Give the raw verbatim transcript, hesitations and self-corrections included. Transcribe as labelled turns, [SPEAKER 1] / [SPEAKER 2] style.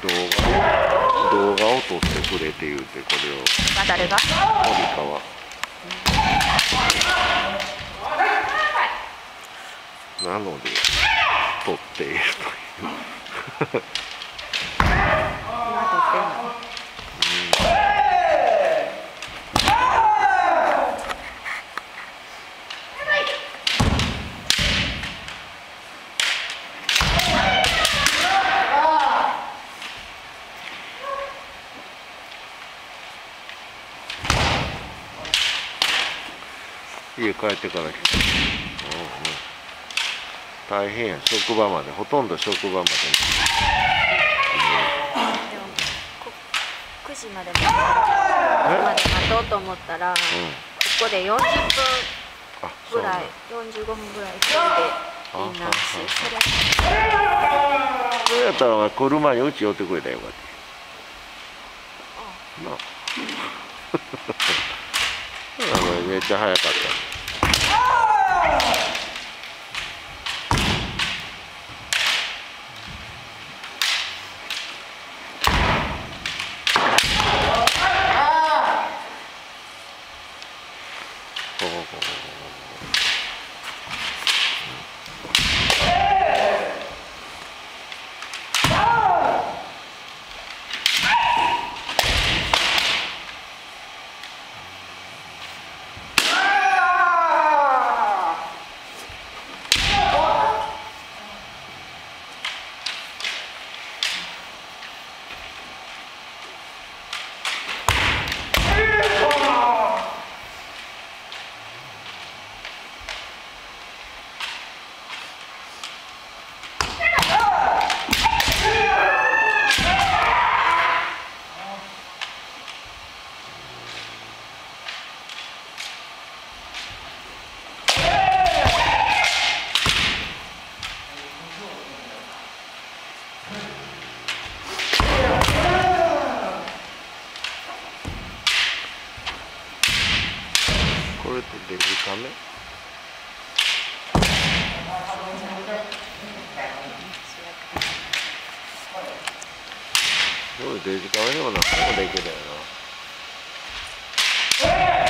[SPEAKER 1] 動画動画を撮ってくれって言うて、これを
[SPEAKER 2] 誰が
[SPEAKER 1] 森川なので撮っているという
[SPEAKER 2] 今撮ってんの？
[SPEAKER 1] 家帰ってから来て、うんうん、大変や。職場まで、ほとんど職場まで、
[SPEAKER 2] でもくじまで待とうと思ったら、うん、ここでよんじゅっぷんぐらい、よんじゅうごふんぐらい一人でいいなし、それ
[SPEAKER 1] それやったら来る前にうち寄ってくれたらよかった。なあめっちゃ早かった。これってデジカメ？そうデジカメでも何でもできるよな。